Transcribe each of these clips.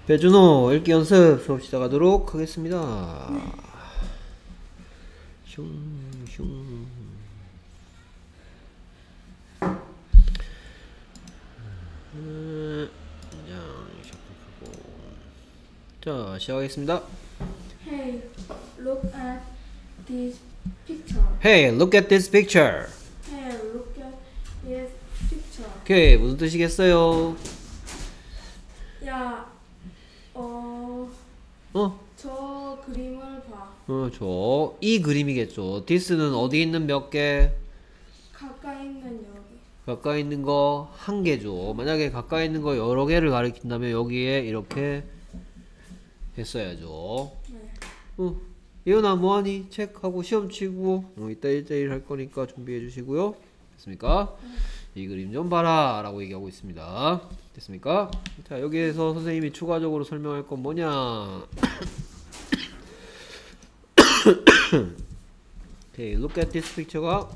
배준호 읽기 연습 수업 시작하도록 하겠습니다. 슝. 자, 시작하겠습니다. Hey, look at this picture. Hey, look at this picture. Hey, look at this picture. 오케이, 무슨 뜻이겠어요? 야, 저 그림을 봐. 이 그림이겠죠. this는 어디 있는 몇 개? 가까이 있는 여기. 가까이 있는 거 한 개죠. 만약에 가까이 있는 거 여러 개를 가리킨다면 여기에 이렇게 했어야죠. 네. 예은아 뭐하니? 책하고 시험 치고 이따 1대1 할 거니까 준비해 주시고요. 됐습니까? 이 그림 좀 봐라 라고 얘기하고 있습니다. 됐습니까? 자, 여기에서 선생님이 추가적으로 설명할 건 뭐냐? 오케이, look at this picture가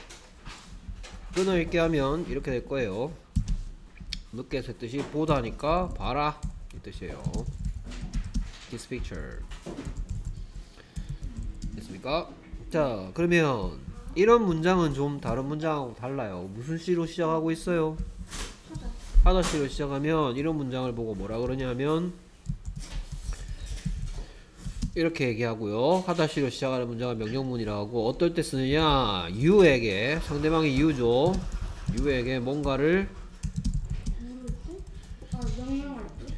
끊어읽게 하면 이렇게 될 거예요. look at의 뜻이 보다니까 봐라 이 뜻이에요. this picture. 됐습니까? 자, 그러면 이런 문장은 좀 다른 문장하고 달라요. 무슨 시로 시작하고 있어요? 하다 시로 시작하면 이런 문장을 보고 뭐라 그러냐면 이렇게 얘기하고요. 하다 시로 시작하는 문장은 명령문이라고 하고, 어떨 때 쓰느냐? you에게, 상대방이 you죠. you에게 뭔가를 물을 때? 명령할 때?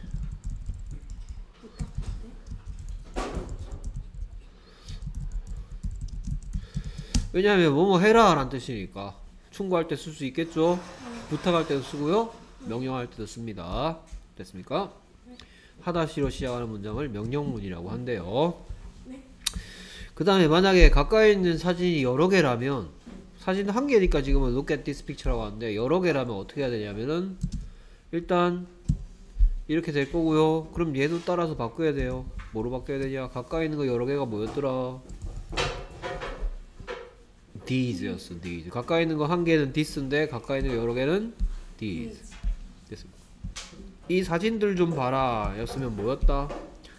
왜냐하면 뭐뭐 해라 라는 뜻이니까 충고할 때 쓸 수 있겠죠. 부탁할 때도 쓰고요, 명령할 때도 씁니다. 됐습니까? 하다시로 시작하는 문장을 명령문이라고 한대요. 네. 그 다음에 만약에 가까이 있는 사진이 여러 개라면, 사진 한 개니까 지금은 look at this picture라고 하는데, 여러 개라면 어떻게 해야 되냐면은 일단 이렇게 될 거고요. 그럼 얘도 따라서 바꿔야 돼요. 뭐로 바꿔야 되냐? 가까이 있는 거 여러 개가 뭐였더라? these였어. these. 가까이 있는 거 한 개는 this인데 가까이 있는 거 여러 개는 these. 됐습니다. 이 사진들 좀 봐라 였으면 뭐였다?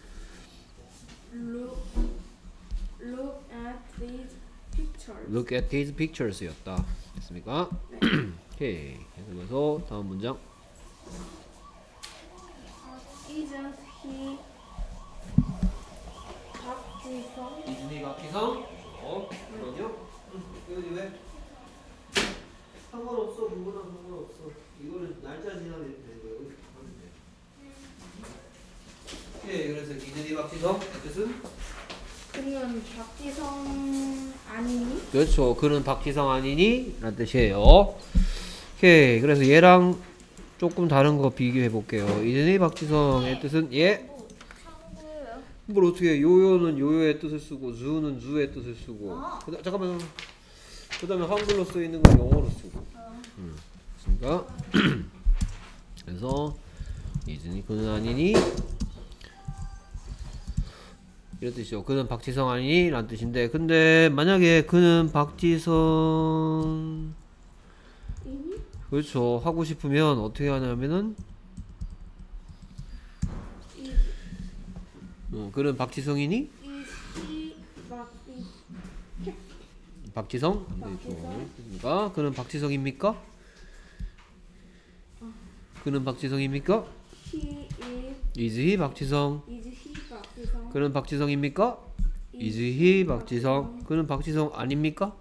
Look at these pictures. Look at these pictures 였다. 됐습니까? 네. 오케이. 계속해서 다음 문장. Isn't he 박지성? 이준희 박희성? 그럼요? 여기 왜? 상관없어. 누구나 상관없어. 이거는 날짜 지나면 되는 거예요. 오케이. 그래서 이준희 박희성 뜻은? 그는 박지성 아니니? 그렇죠. 그는 박지성 아니니? 라는 뜻이에요. 오케이. 그래서 얘랑 조금 다른 거 비교해 볼게요. 이준희 박지성의 뜻은 뭘 어떻게 해. 요요는 요요의 뜻을 쓰고 주는 주의 뜻을 쓰고 잠깐만. 그 다음에 한글로 쓰이는 건 영어로 쓰고 그러니까 그래서 이준희 그는 아니니 이런 뜻이죠. 그는 박지성 아니니? 라는 뜻인데, 근데 만약에 그는 박지성 그렇죠 하고 싶으면 어떻게 하냐면은 그는 박지성이니? 박지성? 안되죠. 그러니까 그는 박지성입니까? 그는 박지성입니까? Is he 박지성? 그는 박지성입니까? Is he 박지성? 그는 박지성 아닙니까?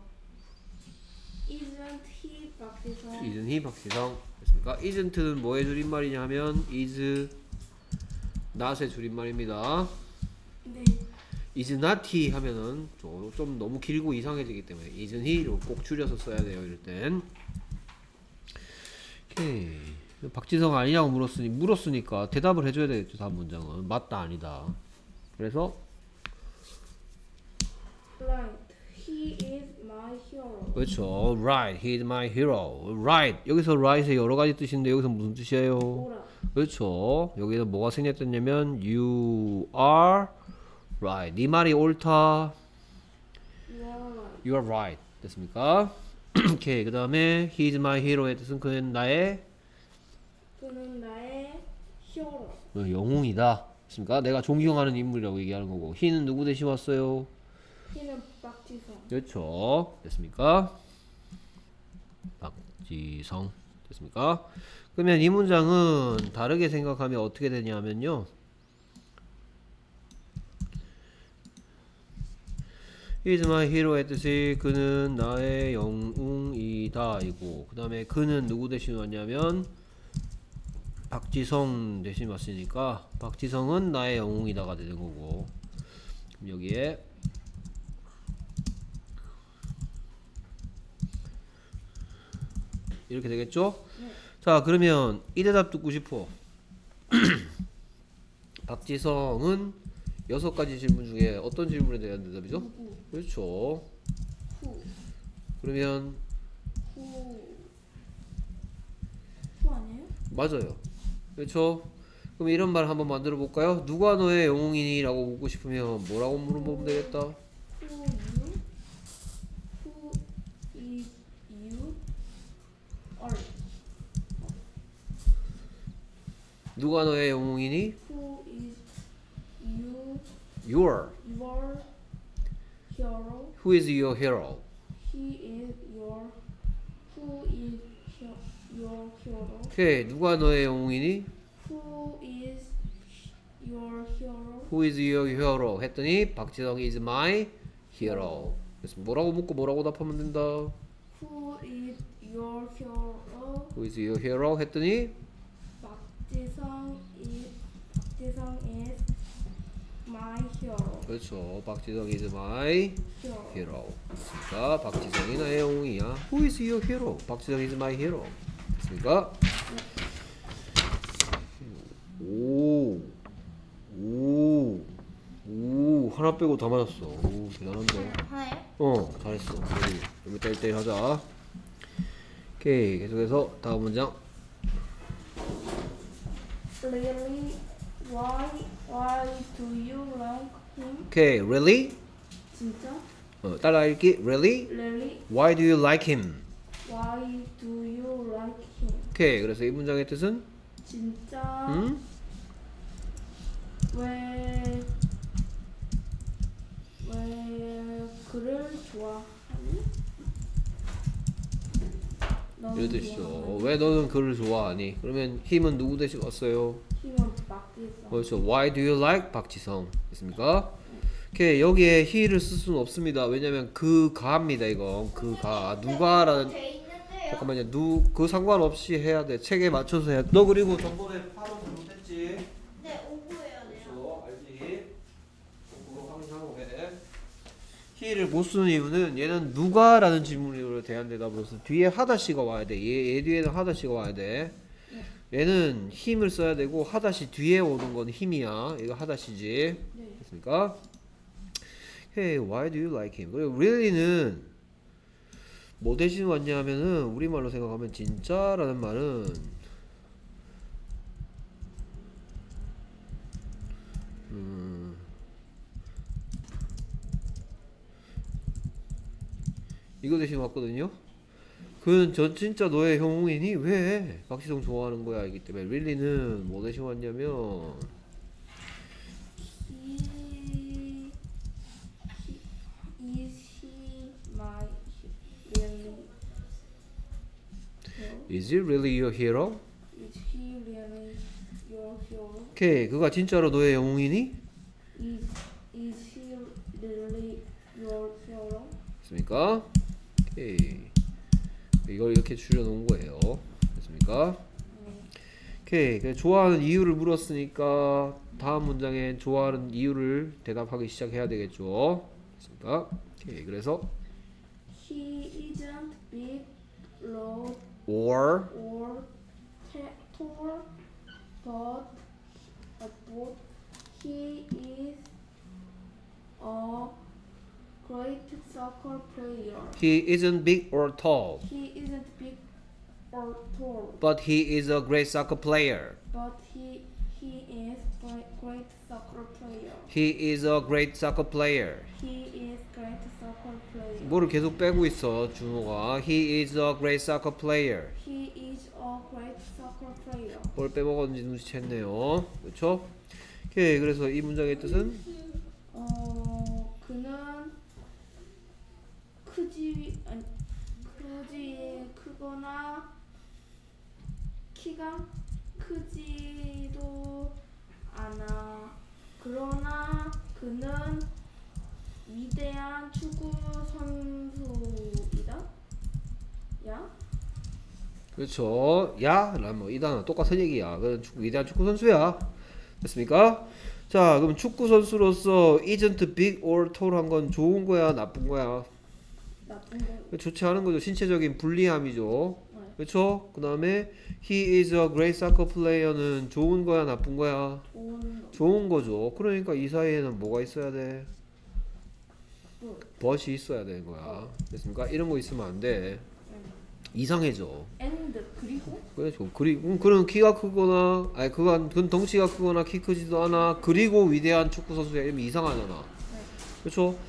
Isn't he 박지성? 됐습니까? isn't는 뭐의 줄임말이냐 하면 is not의 줄임말입니다. 네. is not he 하면은 좀 너무 길고 이상해지기 때문에 isn't he로 꼭 줄여서 써야 돼요. 이럴 땐. 오케이. 박지성 아니냐고 물었으니까 대답을 해줘야 되겠죠. 다음 문장은 맞다 아니다. 그래서 Right. He is my hero. 그렇죠. Right, he is my hero. Right. 여기서 right의 여러 가지 뜻인데 여기서 무슨 뜻이에요? 오라. 그렇죠. 여기서 뭐가 생략됐냐면 you are right. 네 말이 옳다. You are right. 됐습니까? 오케이. 그 다음에 he is my hero의 뜻은 그는 나의 hero. 영웅이다. 됐습니까? 내가 존경하는 인물이라고 얘기하는 거고. he는 누구 대신 왔어요? He는 박지성. 그렇죠. 됐습니까? 박지성. 됐습니까? 그러면 이 문장은 다르게 생각하면 어떻게 되냐면요. He is my hero 했듯이 그는 나의 영웅이다 이고, 그 다음에 그는 누구 대신 왔냐면 박지성 대신 왔으니까 박지성은 나의 영웅이다가 되는 거고, 그럼 여기에 이렇게 되겠죠? 네. 자, 그러면 이 대답 듣고 싶어. 박지성은 6가지 질문 중에 어떤 질문에 대한 대답이죠? 누구? 그렇죠. Who? 그러면 Who? Who 아니에요? 맞아요. 그렇죠. 그럼 이런 말 한번 만들어 볼까요? 누가 너의 영웅이니? 라고 묻고 싶으면 뭐라고 물어보면 되겠다. Who you? Who is you? Or 누가 너의 영웅이니? who is you? Your. Your hero? Who is your hero? He is your. Who is your hero? 오케이. 누가 너의 영웅이니? Who is your hero? Who is your hero? 했더니 박지성 is my hero. 그래서 뭐라고 묻고 뭐라고 답하면 된다. Who is your hero? Who is your hero? 했더니 박지성 is my hero. 그렇죠. 박지성 is my hero. hero. 됐습니까? 박지성이 나의 영웅이야. Who is your hero? 박지성 is my hero. 됐습니까? 오, 하나 빼고 다 맞았어. 오, 대단한데. 하나요? 잘했어. 좀 이따 1대1 하자. 오케이, 계속해서 다음 문장. Really? Why do you like him? 오케이, really? 진짜? 따라 읽기. Really? Really? Why do you like him? Why do you like him? 오케이, 그래서 이 문장의 뜻은? 진짜? 음? 왜 그를 좋아하니? 너는 이런 뜻이죠. 좋아하니? 왜 너는 그를 좋아하니? 그러면 힘은 누구 대신 왔어요? 힘은 박지성. 그렇죠. Why do you like 박지성? 됐습니까? 오케이, 여기에 he를 쓸 수는 없습니다. 왜냐면 그 가입니다. 이건 그 가. 누가라는, 돼 있는데요. 잠깐만요. 그 상관없이 해야 돼. 책에 맞춰서 해야 돼. 너 그리고 저번에 발음 잘못했지? 네, 오구해야 돼요. 그렇죠. 알지? 그거 확인하고 해. he를 못 쓰는 이유는 얘는 누가라는 질문으로 대한 대답으로서 뒤에 하다시가 와야 돼. 얘 뒤에는 하다시가 와야 돼. 얘는 힘을 써야 되고 하다시 뒤에 오는 건 힘이야. 이거 하다시지. 네. 됐습니까? Hey, why do you like him? 그리고 really는 뭐 대신 왔냐면은 우리말로 생각하면 진짜라는 말은 이거 대신 왔거든요. 그는 전 진짜 너의 형이니? 왜? 박지성 좋아하는 거야. 이기 때문에 really는 뭐 대신 왔냐면 Is he really Is he really hero? your hero? Is he really your hero? 오케이, 그가 진짜로 너의 영웅이니? Is he really your hero? 됐습니까? 오케이, 이걸 이렇게 줄여놓은 거예요. 됐습니까? 오케이, 그래서 좋아하는 이유를 물었으니까 다음 문장에 좋아하는 이유를 대답하기 시작해야 되겠죠. 됐습니까? 오케이, 그래서 He isn't big, loud, or or tall, but he is a great soccer player. he isn't big or tall, He isn't big or tall, but he is a great soccer player. but he is great soccer player. He is a great soccer player. He is great soccer player. 뭐를 계속 빼고 있어, 준호가. He is a great soccer player. He is a great soccer player. 뭘 빼먹었는지 눈치챘네요. 그렇죠? 오케이. 그래서 이 문장의 뜻은 그는 크거나 키가 크지도 않아. 그러나 그는 위대한 축구 선수이다. 야? 그렇죠. 야, 라면 이 단어 똑같은 얘기야. 그는 위대한 축구 선수야. 됐습니까? 자, 그럼 축구 선수로서 isn't big or tall한 건 좋은 거야, 나쁜 거야? 나쁜 거. 좋지 않은 거죠. 신체적인 불리함이죠. 네. 그렇죠? 그 다음에 he is a great soccer player는 좋은 거야, 나쁜 거야? 좋은 거. 좋은 거죠. 그러니까 이 사이에는 뭐가 있어야 돼? 뭐. 벗이 있어야 되는 거야. 됐습니까? 이런 거 있으면 안 돼. 이상해져. and 그리고 그렇죠. 그리고 그런 키가 크거나 아니 그건 덩치가 크거나 키 크지도 않아. 그리고 위대한 축구 선수야. 이러면 이상하잖아. 그렇죠?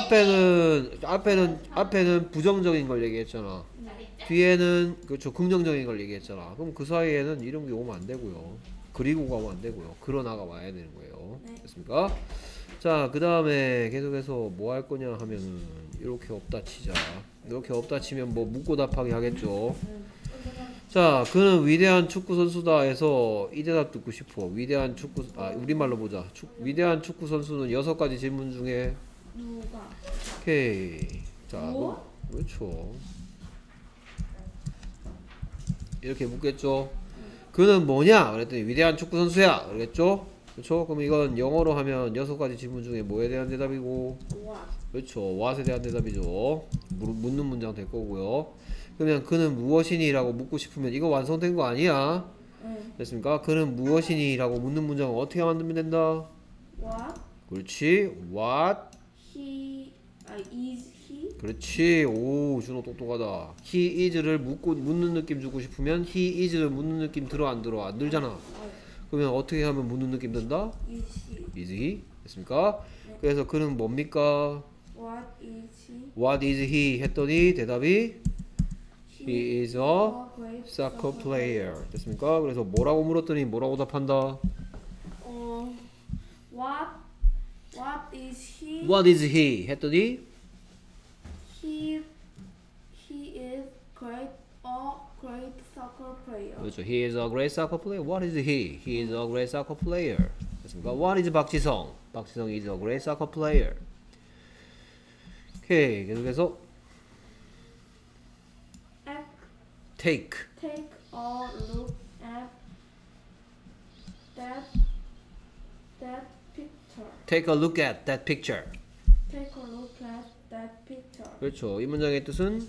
앞에는 부정적인 걸 얘기했잖아. 뒤에는 그렇죠. 긍정적인 걸 얘기했잖아. 그럼 그 사이에는 이런 게 오면 안 되고요. 그리고가 오면 안 되고요. 그러나가 와야 되는 거예요. 네. 됐습니까? 자, 그 다음에 계속해서 뭐 할 거냐 하면은 이렇게 없다 치자. 이렇게 없다 치면 뭐 묻고 답하기 하겠죠. 자, 그는 위대한 축구 선수다 해서 이 대답 듣고 싶어. 위대한 축구 우리말로 보자. 위대한 축구 선수는 6가지 질문 중에 누가 오케이. 자, 뭐? 그렇죠. 이렇게 묻겠죠. 그는 뭐냐? 그랬더니 위대한 축구 선수야. 그러겠죠? 그렇죠? 그럼 이건 영어로 하면 6가지 질문 중에 뭐에 대한 대답이고, what 그렇죠. what에 대한 대답이죠. 묻는 문장 될 거고요. 그러면 그는 무엇이니? 라고 묻고 싶으면 이거 완성된 거 아니야? 됐습니까? 그는 무엇이니? 라고 묻는 문장은 어떻게 만들면 된다? what 그렇지. what? is he 그렇지. 오, 준호 똑똑하다. he is를 묻는 느낌 주고 싶으면 he is를 묻는 느낌 들어 안 들어? 안 들잖아. 그러면 어떻게 하면 묻는 느낌 든다? is he is he? 됐습니까? 그래서 그는 뭡니까? what is he what is he? 했더니 대답이 he is a great soccer player. 됐습니까? 그래서 뭐라고 물었더니 뭐라고 답한다? what is he what is he? 했더니 he is great soccer player. 그렇죠. He is a great soccer player. What is he? He is a great soccer player. 됐습니까? What is 박지성? 박지성 is a great soccer player. 오케이. 계속해서 take. Take a look at that picture. Take a look at that picture. Take a look at that picture. 그렇죠. 이 문장의 뜻은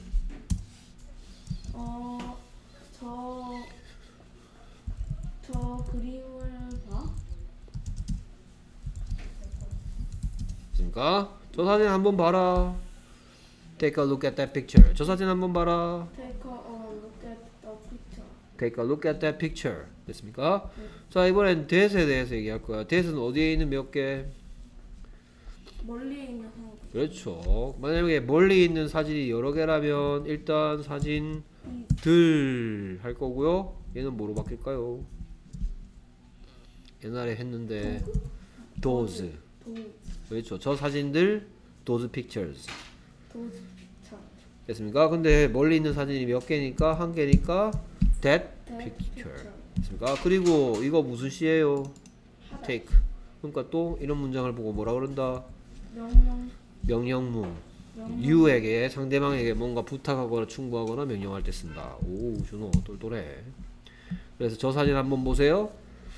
저 그림을 봐. 됐습니까? 저 사진 한번 봐라. Take a look at that picture. 저 사진 한번 봐라. Take a look at the picture. Take a look at that picture. 됐습니까? 자, 이번엔 that에 대해서 얘기할 거야. that은 어디에 있는 몇 개? 멀리 있는 한 그렇죠. 만약에 멀리 있는 사진이 여러 개라면 일단 사진들 할 거고요. 얘는 뭐로 바뀔까요? 옛날에 했는데 those. 그렇죠. 저 사진들 those pictures. those picture. 됐습니까? 근데 멀리 있는 사진이 몇 개니까 한 개니까 that That picture. picture. 됐습니까? 그리고 이거 무슨 시예요? 하다. take. 그러니까 또 이런 문장을 보고 뭐라 그런다? 명령문. you에게 상대방에게 뭔가 부탁하거나 충고하거나 명령할 때 쓴다. 오, 준호 똘똘해. 그래서 저 사진 한번 보세요.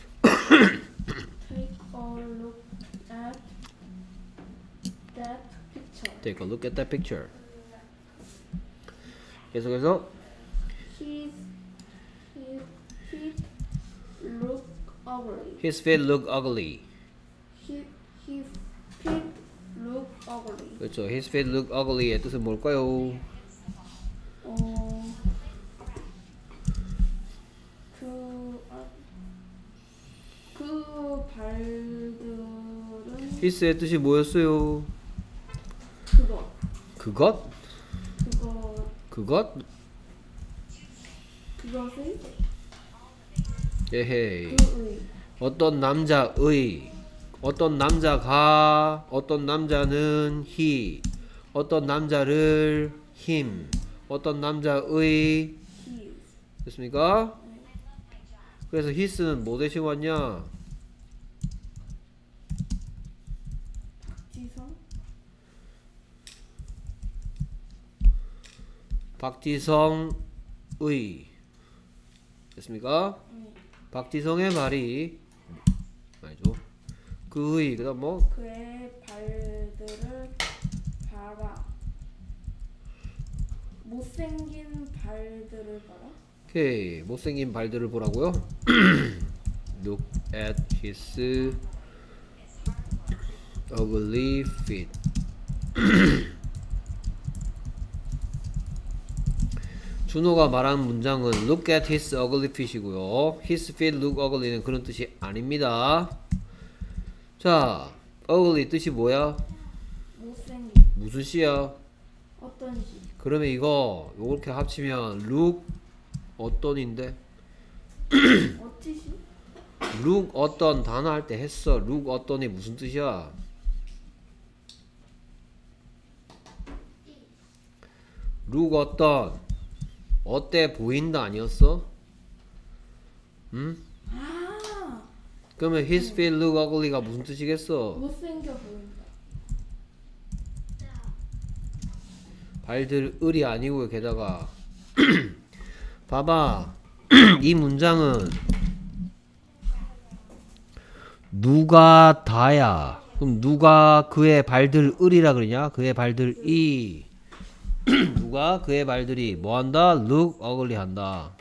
Take a look at that picture. Take a look at that picture. 계속해서 His feet look ugly. his feet look ugly. His feet look ugly. 그렇죠. his feet look ugly의 뜻은 뭘까요? 그 발들은 his의 뜻이 뭐였어요? 그것? 그것을 예헤이. 그의. 어떤 남자의, 어떤 남자가, 어떤 남자는 he, 어떤 남자를 him, 어떤 남자의 his. 됐습니까? 그래서 his는 뭐 대신 왔냐? 지성. 박지성의 됐습니까? 박지성의 말이 아니죠. 그의 그다음 뭐 그의 발들을 봐라. 못생긴 발들을 봐라. 오케이 못생긴 발들을 보라고요. Look at his ugly feet. 준호가 말한 문장은 Look at his ugly feet이고요. His feet look ugly는 그런 뜻이 아닙니다. 자, ugly 뜻이 뭐야? 못생긴. 무슨 시야? 어떤 시? 그러면 이거 요렇게 합치면 look 어떤인데? 어찌시? look 어떤 단어 할 때 했어. look 어떤이 무슨 뜻이야? look 어떤 어때 보인다 아니었어? 응? 아, 그러면 his feet look ugly가 무슨 뜻이겠어? 못생겨 보인다. 발들 을이 아니고요. 게다가 봐봐. 이 문장은 누가 다야. 그럼 누가 그의 발들 을이라 그러냐? 그의 발들 이 누가 그의 발들이 뭐한다? look ugly 한다.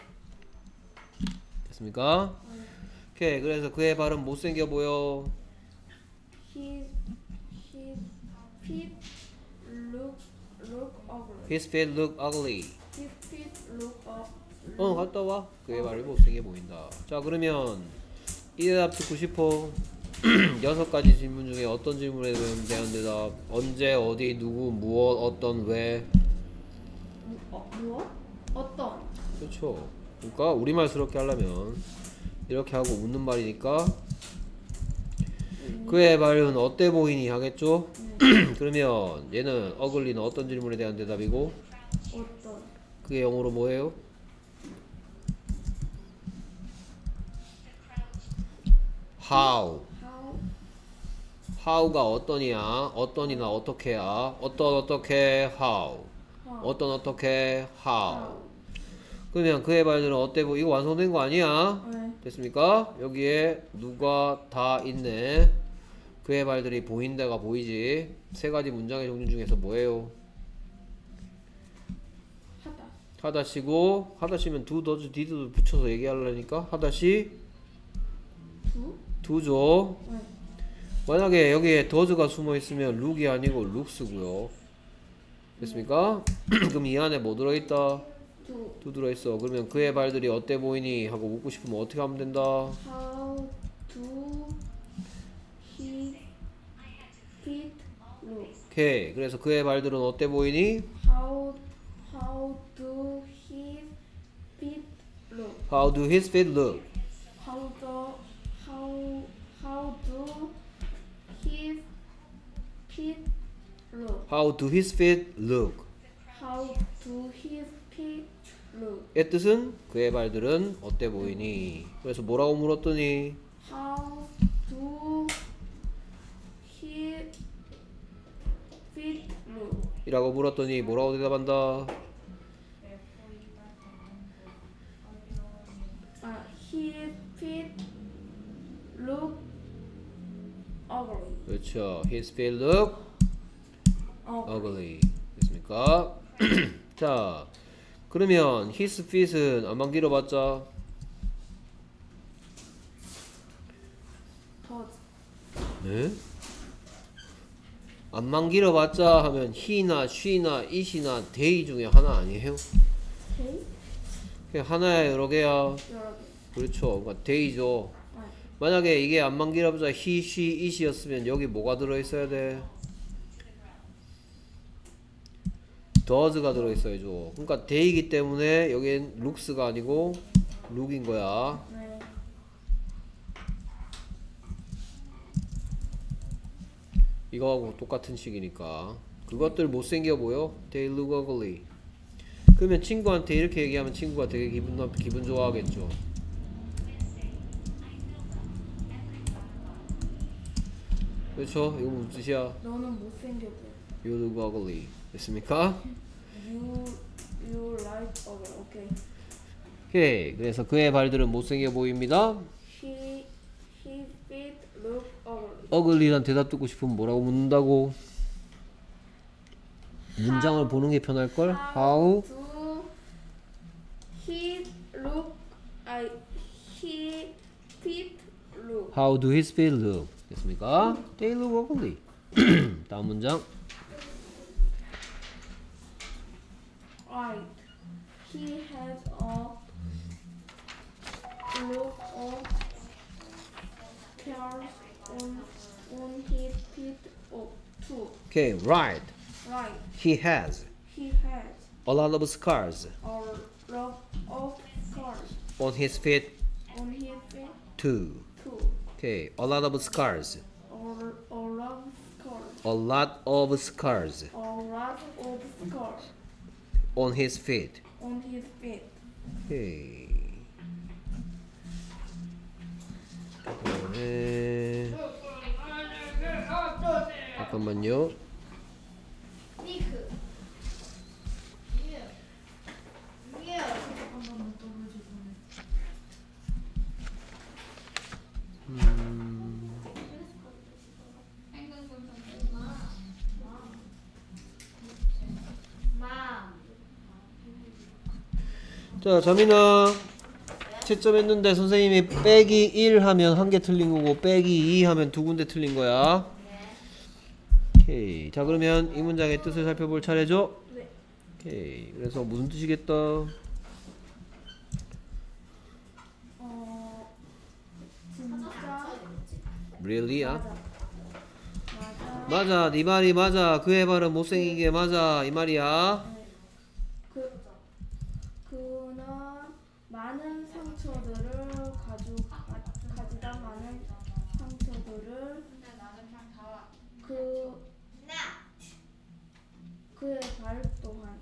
됐습니까? 오케이. 그래서 그의 발은 못생겨 보여. His feet look ugly. His feet look ugly. His feet look 갔다 와. 그의 발이 못생겨 보인다. 자, 그러면 이 대답 듣고 싶어. 6가지 질문 중에 어떤 질문에 대한 대답? 언제, 어디, 누구, 무엇, 어떤, 왜? 무엇? 어떤? 그렇죠. 그러니까 우리말스럽게 하려면 이렇게 하고 묻는 말이니까 그의 발은 어때 보이니 하겠죠? 그러면 얘는 어글리는 어떤 질문에 대한 대답이고 어떤? 그게 영어로 뭐예요? how. how가 어떠냐? 어떠니나 어떻게야? 어떻게 how. 어떻게 how. 그러면 그의 발들은 어때 보이? 이거 완성된 거 아니야? 네. 됐습니까? 여기에 누가 다 있네. 그의 발들이 보인다가 보이지. 3가지 문장의 종류 중에서 뭐예요? 하다. 하다시고 하다시면 do, does, did도 붙여서 얘기하려니까 하다시 do죠. 네. 만약에 여기에 does가 숨어 있으면 look이 아니고 looks고요. 됐습니까? 그럼 이 안에 뭐 들어있다? do 들어있어. 그러면 그의 발들이 어때 보이니? 하고 묻고 싶으면 어떻게 하면 된다? How do his feet look? 오케이. 그래서 그의 발들은 어때 보이니? How do his feet look? How do his feet look? How do his feet look? How do his feet look? How do his feet look? 의 뜻은 그의 발들은 어때 보이니? 그래서 뭐라고 물었더니 How do his feet look? 이라고 물었더니 뭐라고 대답한다? His feet look ugly. 그렇죠. His feet look ugly. 됐습니까? 자, 그러면 his feet은 안만 길어봤자 Does. 네? 안만 길어봤자 하면 he나 she나 it이나 they 중에 하나 아니에요? Okay? 그냥 하나야 여러 개야? 여러 개. 그렇죠. 그러니까 they죠. 네. 만약에 이게 안만 길어봤자 he, she, it이었으면 여기 뭐가 들어있어야 돼? does가 들어있어야죠. 그러니까 they이기 때문에 여긴 looks가 아니고 look인 거야. 네. 이거하고 똑같은 식이니까 그것들 못생겨 보여? They look ugly. 그러면 친구한테 이렇게 얘기하면 친구가 되게 기분 좋아하겠죠. 그렇죠? 이거 무슨 뜻이야? 너는 못생겨 보여. You look ugly. 됐습니까? You like ugly. 오케이. 오케이. 그래서 그의 발들은 못생겨 보입니다. His feet look ugly. ugly란 대답 듣고 싶으면 뭐라고 묻는다고? 문장을 보는 게 편할걸? How do he look? He feet look. How do his feet look? 됐습니까? They look ugly. 다음 문장. Right. He has a look of scars on his feet too. Okay, right. Right. He has He has a lot of scars a lot of scars on his feet on his feet too. too. Okay, a lot of scars. A lot of scars. A lot of scars A lot of scars on his feet. on his feet. 오케이. 그다음에 잠깐만요. 미크. 자, 자민아. 채점했는데 선생님이 빼기 1 하면 한 개 틀린 거고 빼기 2 하면 두 군데 틀린 거야. 오케이. 자, 그러면 이 문장의 뜻을 살펴볼 차례죠? 네. 오케이. 그래서 무슨 뜻이겠다? 진짜 Really야? 맞아. 맞아. 네 말이 맞아. 그의 발은 못생긴 게 맞아. 이 말이야. 그는 많은 상처들을 가지다 많은 상처들을 그의 발 또한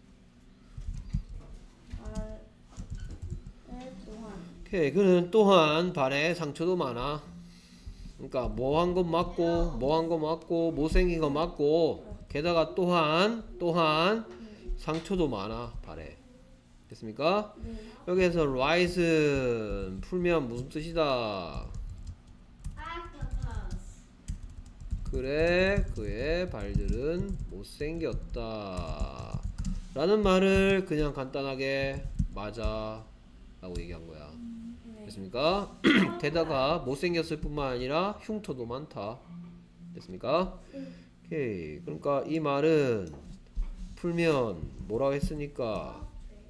오케이. 그는 또한 발에 상처도 많아. 그러니까 뭐 한 건 맞고 뭐 한 거 맞고 못생긴 거 맞고 게다가 또한 상처도 많아 발에. 됐습니까? 여기에서 right은 풀면 무슨 뜻이다? 그래 그의 발들은 못생겼다 라는 말을 그냥 간단하게 맞아 라고 얘기한 거야. 됐습니까? 게다가 못생겼을 뿐만 아니라 흉터도 많다. 됐습니까? 오케이. 그러니까 이 말은 풀면 뭐라고 했으니까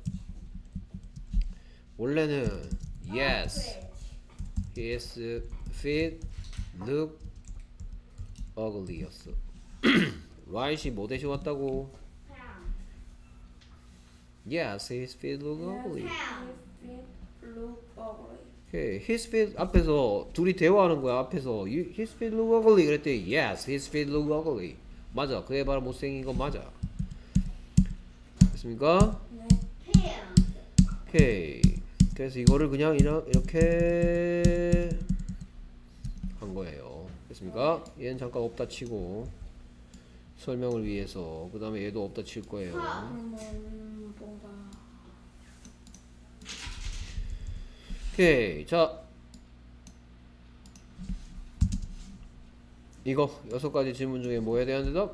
원래는 yes his feet look ugly 였어. right이 뭐 대신 왔다고? yes his feet look ugly. 오케이. his feet 앞에서 둘이 대화하는 거야. 앞에서 his feet look ugly 그랬더니 yes his feet look ugly. 맞아. 그의 발 못생긴 건 맞아. 됐습니까? 오케이. 그래서 이거를 그냥 이렇게 한 거예요. 됐습니까? 얘는 잠깐 없다 치고 설명을 위해서 그 다음에 얘도 없다 칠 거예요. 오케이. 자, 이거 6가지 질문 중에 뭐에 대한 대답?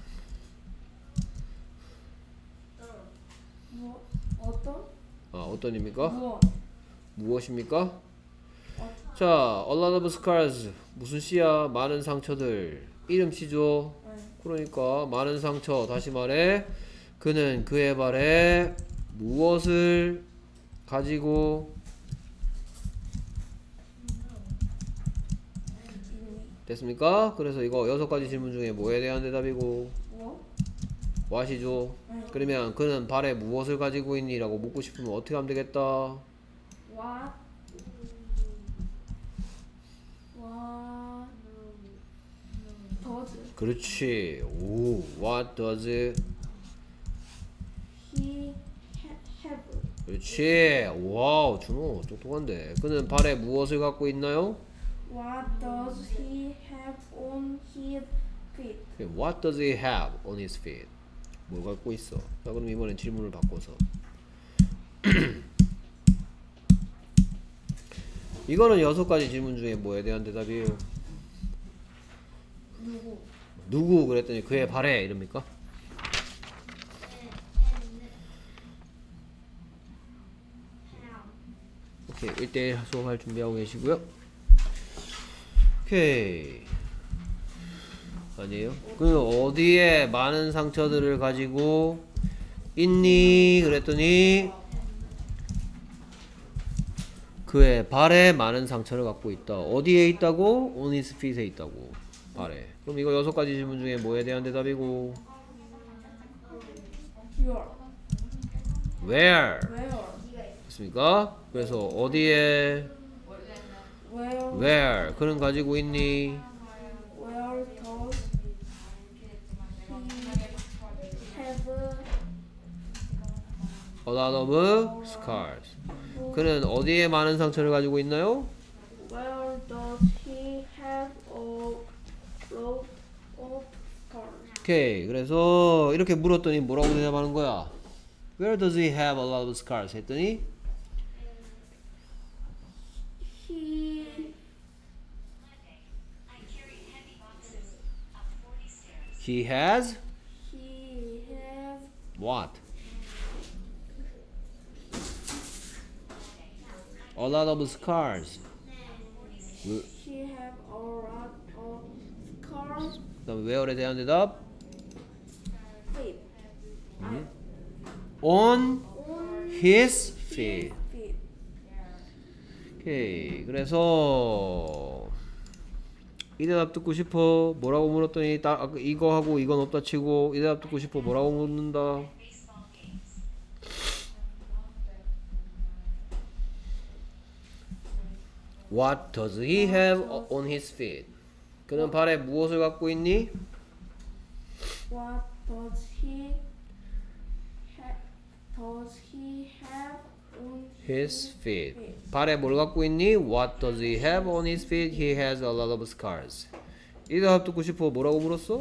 어떤입니까? 무엇입니까? 자, a lot of scars 무슨 시야? 많은 상처들. 이름 시죠? 그러니까 많은 상처. 다시 말해 그는 그의 발에 무엇을 가지고 됐습니까? 그래서 이거 6가지 질문 중에 뭐에 대한 대답이고 what이죠? 그러면 그는 발에 무엇을 가지고 있니? 라고 묻고 싶으면 어떻게 하면 되겠다? What does 그렇지. 오, what does he have? 그렇지. 와우, 준호 똑똑한데. 그는 발에 무엇을 갖고 있나요? What does he have on his feet? What does he have on his feet? 뭘 갖고 있어? 자, 그럼 이번엔 질문을 바꿔서 이거는 6가지 질문 중에 뭐에 대한 대답이에요? 누구 그랬더니 그의 발에 이럽니까? 오케이, 1대1 수업할 준비하고 계시고요. 오케이. 아니에요? 그 어디에 많은 상처들을 가지고 있니? 그랬더니 그의 발에 많은 상처를 갖고 있다. 어디에 있다고? On his feet에 있다고. 발에. 그럼 이거 6가지 질문 중에 뭐에 대한 대답이고? Your. Where? Where? 됐습니까? 그래서 어디에? Where? Where? 그는 가지고 있니? Where does he have A lot of scars. 그는 어디에 많은 상처를 가지고 있나요? Where does he have a lot of scars? 오케이. 그래서 이렇게 물었더니 뭐라고 대답하는 거야? Where does he have a lot of scars? 했더니 He He has has what? A lot of scars. he have a lot of scars. 그다음 where에 대한 대답 Feet. on On his feet. feet. 오케이. 그래서 이 대답 듣고 싶어. 뭐라고 물었더니 이거 하고 이건 없다 치고 이 대답 듣고 싶어. 뭐라고 묻는다. What does he have on his feet? 그는 발에 무엇을 갖고 있니? What does he have on His feet. 발에 뭘 갖고 있니? What does he have on his feet? He has a lot of scars. 이 대답 듣고 싶어. 뭐라고 물었어?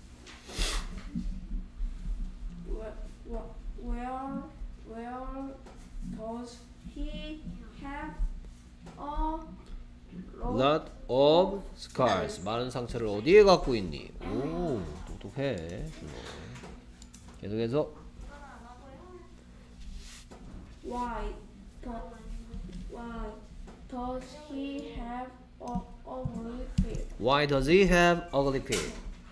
Where does he have a Lot of scars. 많은 상처를 어디에 갖고 있니? 오, 똑똑해. 계속해서 why does he have a ugly feet? Why does he have ugly feet?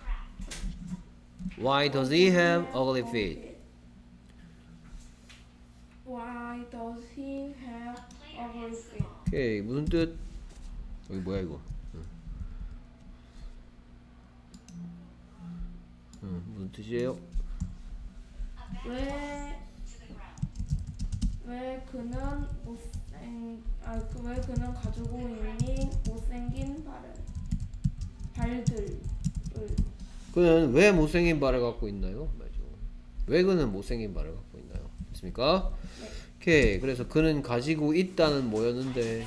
Why does he have ugly feet? Why does he have ugly feet? 오케이, 무슨 뜻? 여기 뭐야 이거? 무슨 뜻이에요? 왜 그는 가지고 있니 못생긴 발들을? 그는 왜 못생긴 발을 갖고 있나요? 맞죠. 왜 그는 못생긴 발을 갖고 있나요? 됐습니까? 오케이. 그래서 그는 가지고 있다는 뭐였는데?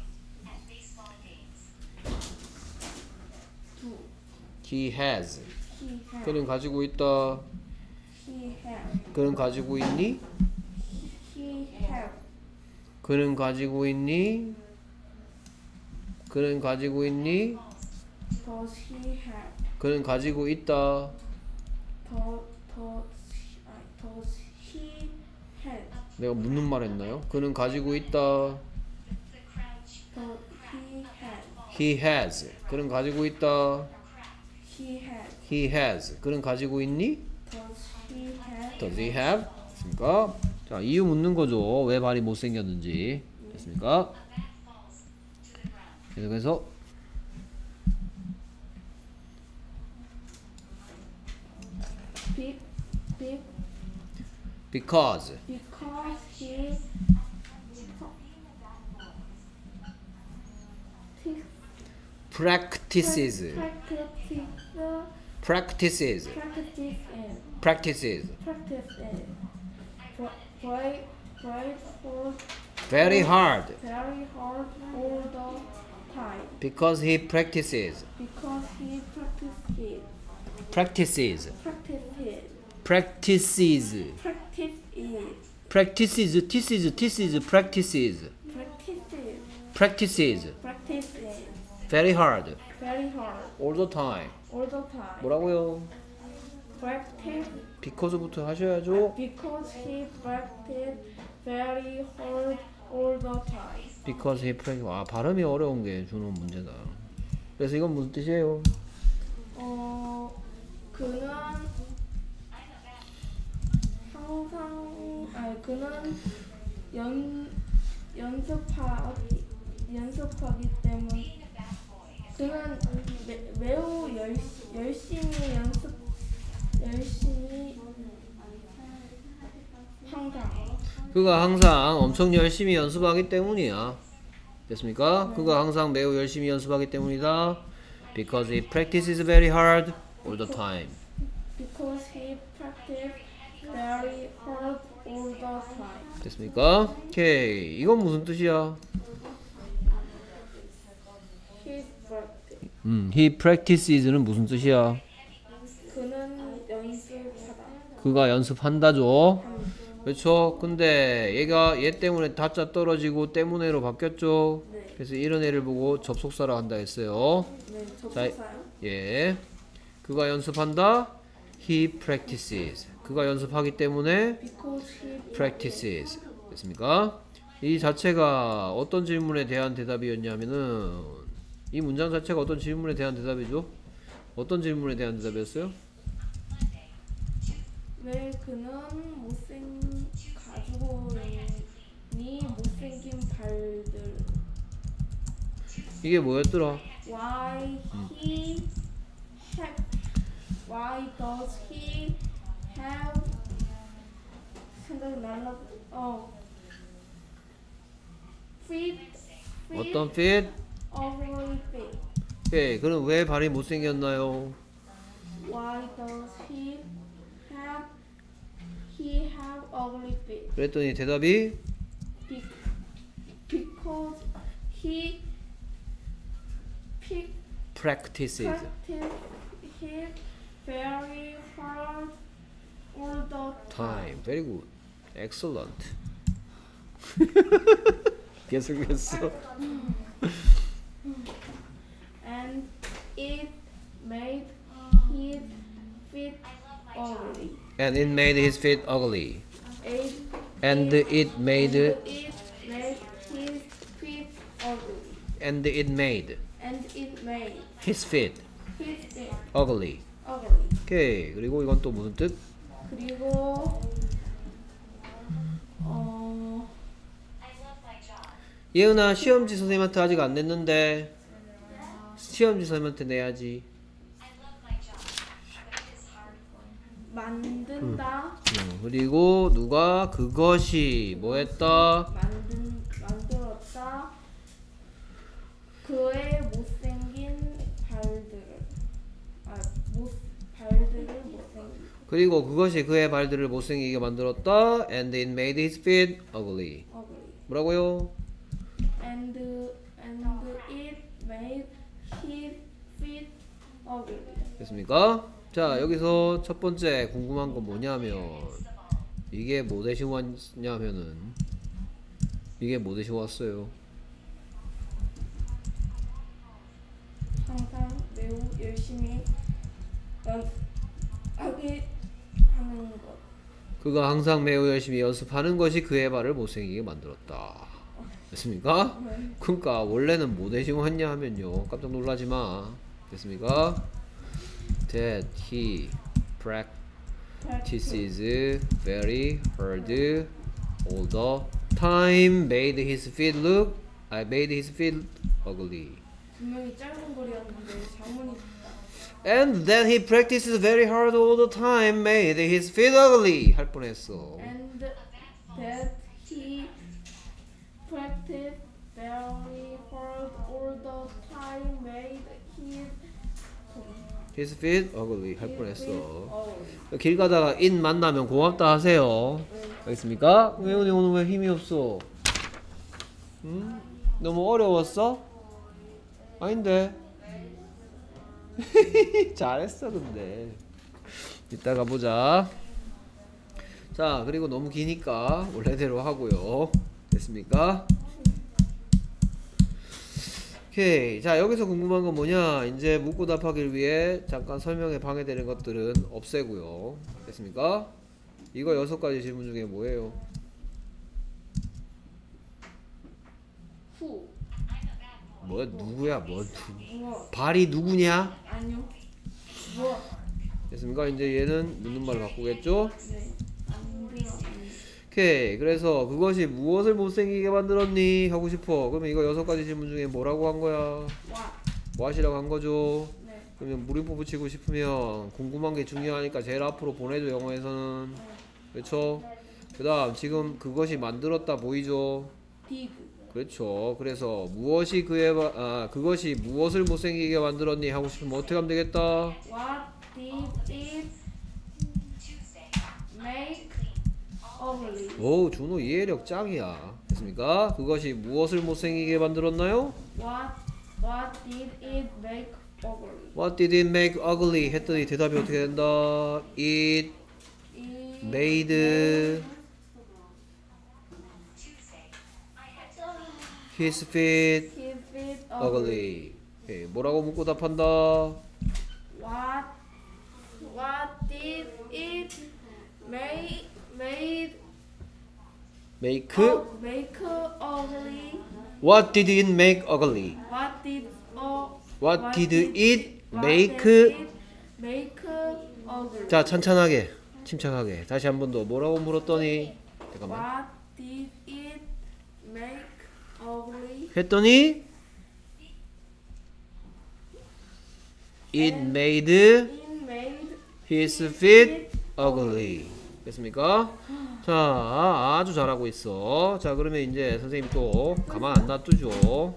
He has. 그는 가지고 있다. He have. 그는 가지고 있니? He have. 그는 가지고 있니? 그는 가지고 있니? Does he have? 그는 가지고 있다. Does he have? 내가 묻는 말 했나요? 그는 가지고 있다. Does he have? He has. 그는 가지고 있다. He has. He has. 그는 가지고 있니? Does he have? Does he have? 됐습니까? 자, 이유 묻는 거죠. 왜 발이 못생겼는지. 됐습니까? 계속해서 because he practices practices practice practices in play for very hard very hard all the time because he practices because he practices practices practices practices very hard all the time 뭐라고요? practice because부터 하셔야죠. because he practiced very hard all the time. because he practice 발음이 어려운 게 주는 문제다. 그래서 이건 무슨 뜻이에요? 그는 항상 그는 연습하기 때문에 그는 매우 열심히 그가 항상 엄청 열심히 연습하기 때문이야. 됐습니까? 그가 항상 매우 열심히 연습하기 때문이다. because he practices very hard all the time. because he practiced very hard all the time. 됐습니까? 오케이. 이건 무슨 뜻이야? he practices는 무슨 뜻이야? 그는 연습하다. 그가 연습한다죠. 그렇죠? 근데 얘 때문에 다짜 떨어지고 때문에로 바뀌었죠. 네. 그래서 이런 애를 보고 접속사라 한다 했어요. 네, 자, 접속사요? 예. 그가 연습한다. He practices. 그가 연습하기 때문에 because he practices. 됐습니까? 이 자체가 어떤 질문에 대한 대답이었냐면은 이 문장 자체가 어떤 질문에 대한 대답이죠? 어떤 질문에 대한 대답이었어요? 왜 그는 가지고 있니 못생긴 발들? 이게 뭐였더라? Why does he have 생각이 날라 feet 어떤 fit? ugly feet. 오케이. 그럼 왜 발이 못생겼나요? Why does he have ugly feet? 그랬더니 대답이 Because he practices. his very hard all the time. Very good. Excellent. 계속했어. and it made his feet ugly. And it made his feet ugly. And it made his feet ugly. and it made And it made his feet his feet ugly. ugly. 오케이. 그리고 이건 또 무슨 뜻? 그리고 예은아 시험지 선생님한테 아직 안 냈는데 시험지 선생님한테 내야지. 만든다. 그리고 누가 그것이 뭐했다? 만들었다. 그의 못생긴 발들을 못생긴. 그리고 그것이 그의 발들을 못생기게 만들었다. And it made his feet ugly. 뭐라고요? And it made his feet ugly. 됐습니까? 자, 여기서 첫 번째 궁금한 건 뭐냐면 이게 뭐 대신 왔냐면은 이게 뭐 대신 왔어요? 항상 매우 열심히 연습하게 하는 것. 그가 항상 매우 열심히 연습하는 것이 그의 발을 못생기게 만들었다. 됐습니까? 그러니까 원래는 뭐 대신 왔냐 하면요. 깜짝 놀라지 마. 됐습니까? That he practices very hard all the time made his feet ugly. 분명히 짧은 거리였는데 잘못. And that he practices very hard all the time made his feet ugly 할 뻔했어. And that he practiced very hard all the time made His feet ugly 할 뻔했어. ugly. 길 가다가 it 만나면 고맙다 하세요. 알겠습니까? 혜원이 오늘 왜 힘이 없어? 응? 너무 어려웠어? 아닌데. 잘했어 근데. 이따가 보자. 자 그리고 너무 기니까 원래대로 하고요. 됐습니까? 오케이. 자 여기서 궁금한 건 뭐냐, 이제 묻고 답하기를 위해 잠깐 설명에 방해되는 것들은 없애고요. 됐습니까? 이거 6가지 질문 중에 뭐예요? Who? 뭐 누구야? 뭐 뭐? 발이 누구냐? 아니요. 뭐? 됐습니까? 이제 얘는 묻는 말로 바꾸겠죠? 네. 안 들어. 오케이. 그래서 그것이 무엇을 못생기게 만들었니? 하고 싶어. 그러면 이거 6가지 질문 중에 뭐라고 한 거야? What? what이라고 한 거죠? 네. 그러면 물음표 붙이고 싶으면 궁금한 게 중요하니까 제일 앞으로 보내줘, 영어에서는. 그렇죠? 그 다음 지금 그것이 만들었다 보이죠? Did. 그렇죠. 그래서 무엇이 그것이 무엇을 못생기게 만들었니? 하고 싶으면 어떻게 하면 되겠다? What did it make ugly? 오, 준호 이해력 짱이야. 됐습니까? 그것이 무엇을 못생기게 만들었나요? What did it make ugly? What did it make ugly? 했더니 대답이 어떻게 된다? It It made his feet his feet ugly. ugly. 오케이, 뭐라고 묻고 답한다? What did it make Make make ugly? What did it make ugly? What did What did it what make? did it make ugly? 자, 찬찬하게, 침착하게 다시 한 번 더. 뭐라고 물었더니 잠깐만. What did it make ugly? 했더니 It made It made his feet ugly. 됐습니까? 자, 아주 잘하고 있어. 자, 그러면 이제 선생님 또 가만 안 놔두죠.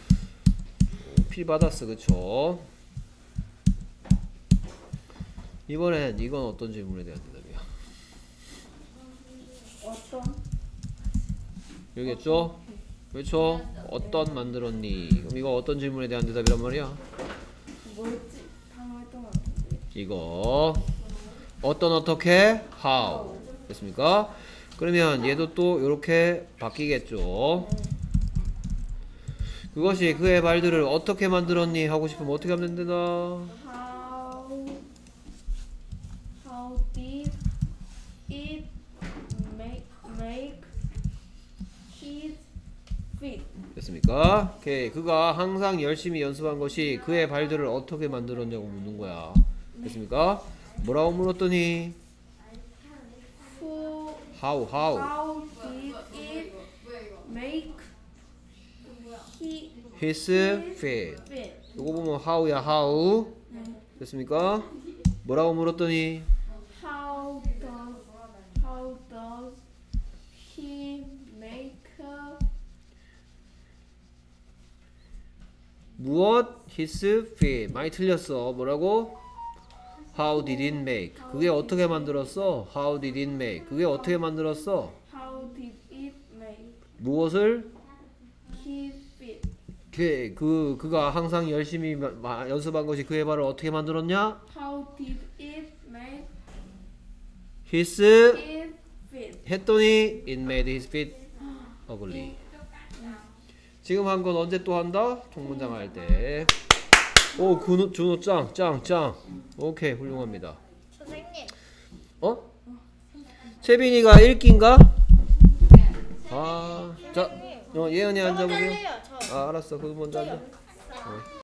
필 받았어, 그쵸? 이번엔 이건 어떤 질문에 대한 대답이야? 어떤? 여기겠죠? 그렇죠? 어떤 만들었니? 그럼 이거 어떤 질문에 대한 대답이란 말이야? 뭐였지? 방금 했던 것 같은데. 이거 어떤 어떻게 how 됐습니까? 그러면 얘도 또 이렇게 바뀌겠죠. 그것이 그의 발들을 어떻게 만들었니? 하고 싶으면 어떻게 하면 된다? How did it make his feet? 됐습니까? 오케이. 그가 항상 열심히 연습한 것이 그의 발들을 어떻게 만들었냐고 묻는 거야. 됐습니까? 뭐라고 물었더니 how How did it make his feet. feet? 이거 보면 how야 how. 됐습니까? 뭐라고 물었더니 How does he make 무엇 his feet. 많이 틀렸어. 뭐라고? How did it make? 그게 어떻게 만들었어? How did it make? 그게 어떻게 만들었어? How did it make 무엇을? his feet? 그가 항상 열심히 연습한 것이 그의 발을 어떻게 만들었냐? How did it make His his feet? 했더니 it made his feet ugly. 지금 한 건 언제 또 한다? 총문장 할 때. 오, 준호 짱. 오케이, 훌륭합니다. 선생님. 어? 채빈이가 읽기인가? 아, 자, 예은이 앉아보세요. 떨려요, 저. 아, 알았어. 그거 먼저 앉아. 저